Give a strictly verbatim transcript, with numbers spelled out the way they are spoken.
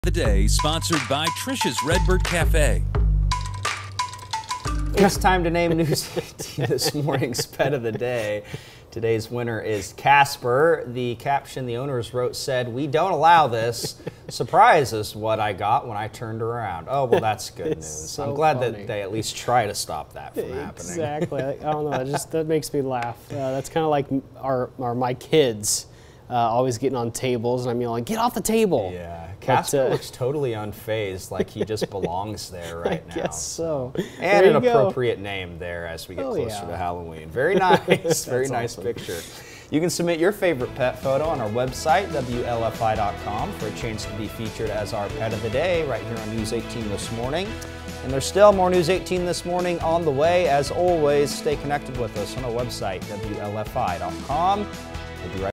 The day sponsored by Trisha's Redbird Cafe. It's time to name News eighteen this morning's pet of the day. Today's winner is Casper. The caption the owners wrote said, "We don't allow this. Surprise is what I got when I turned around." Oh, well, that's good news. So I'm glad funny. that they at least try to stop that from happening. Exactly. I don't know. It just that makes me laugh. Uh, that's kind of like our, our my kids uh, always getting on tables, and I'm yelling, "Get off the table!" Yeah. Casper But, uh, looks totally unfazed, like he just belongs there right now. I guess so. And There an you go. appropriate name there as we get Oh, closer yeah. to Halloween. Very nice, very That's nice awesome. picture. You can submit your favorite pet photo on our website, W L F I dot com, for a chance to be featured as our pet of the day right here on News eighteen this morning. And there's still more News eighteen this morning on the way. As always, stay connected with us on our website, W L F I dot com. We'll be right